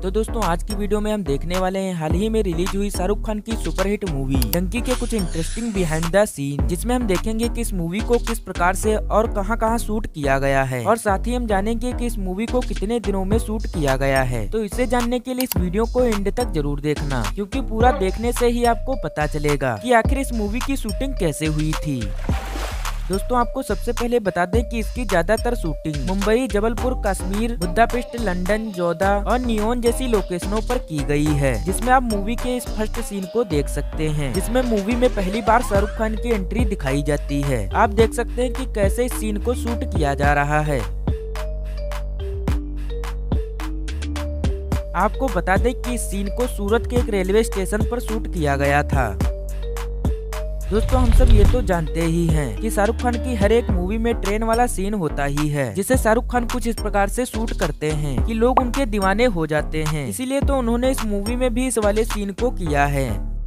तो दोस्तों आज की वीडियो में हम देखने वाले हैं हाल ही में रिलीज हुई शाहरुख खान की सुपरहिट मूवी डंकी के कुछ इंटरेस्टिंग बिहाइंड द सीन, जिसमें हम देखेंगे कि इस मूवी को किस प्रकार से और कहां शूट किया गया है, और साथ ही हम जानेंगे कि इस मूवी को कितने दिनों में शूट किया गया है। तो इसे जानने के लिए इस वीडियो को एंड तक जरूर देखना, क्योंकि पूरा देखने से ही आपको पता चलेगा कि आखिर इस मूवी की शूटिंग कैसे हुई थी। दोस्तों आपको सबसे पहले बता दें कि इसकी ज्यादातर shooting Mumbai, Jabalpur, Kashmir, Budapest, London, Jodha और नियोन जैसी लोकेशनों पर की गई है, जिसमें आप मूवी के इस फर्स्ट सीन को देख सकते हैं, जिसमें मूवी में पहली बार शाहरुख खान की एंट्री दिखाई जाती है। आप देख सकते हैं कि कैसे इस सीन को शूट किया जा रहा है। आपको बता दें कि इस सीन को सूरत के एक रेलवे स्टेशन पर शूट किया गया था। दोस्तों हम सब ये तो जानते ही हैं कि शाहरुख खान की हर एक मूवी में ट्रेन वाला सीन होता ही है, जिसे शाहरुख खान कुछ इस प्रकार से शूट करते हैं कि लोग उनके दीवाने हो जाते हैं। इसीलिए तो उन्होंने इस मूवी में भी इस वाले सीन को किया है।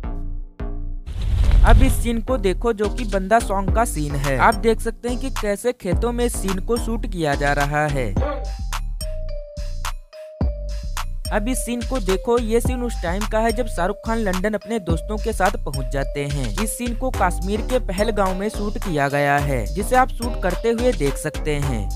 अब इस सीन को देखो, जो कि बंदा सॉन्ग का सीन है। आप देख सकते हैं कि कैसे खेतों में इस सीन को शूट किया जा रहा है। अब इस सीन को देखो, ये सीन उस टाइम का है जब शाहरुख खान लंदन अपने दोस्तों के साथ पहुंच जाते हैं। इस सीन को कश्मीर के पहलगांव में शूट किया गया है, जिसे आप शूट करते हुए देख सकते हैं।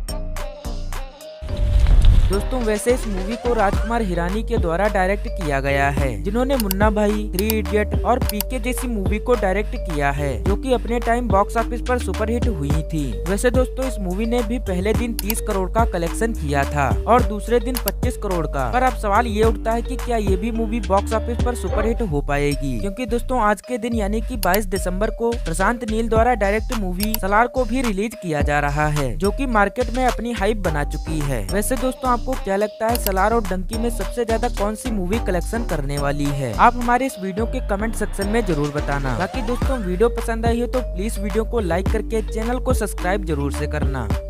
दोस्तों वैसे इस मूवी को राजकुमार हिरानी के द्वारा डायरेक्ट किया गया है, जिन्होंने मुन्ना भाई, 3 इडियट और पीके जैसी मूवी को डायरेक्ट किया है, जो कि अपने टाइम बॉक्स ऑफिस पर सुपरहिट हुई थी। वैसे दोस्तों इस मूवी ने भी पहले दिन 30 करोड़ का कलेक्शन किया था और दूसरे दिन 25 करोड़ का। पर अब सवाल ये उठता है कि क्या ये भी मूवी बॉक्स ऑफिस पर सुपरहिट हो पाएगी, क्योंकि दोस्तों आज के दिन यानी कि 22 दिसंबर को प्रशांत नील द्वारा डायरेक्ट मूवी सलार को भी रिलीज किया जा रहा है, जो कि मार्केट में अपनी हाइप बना चुकी है। वैसे दोस्तों आपको क्या लगता है सलार और डंकी में सबसे ज्यादा कौन सी मूवी कलेक्शन करने वाली है? आप हमारे इस वीडियो के कमेंट सेक्शन में जरूर बताना। बाकी दोस्तों वीडियो पसंद आई हो तो प्लीज वीडियो को लाइक करके चैनल को सब्सक्राइब जरूर से करना।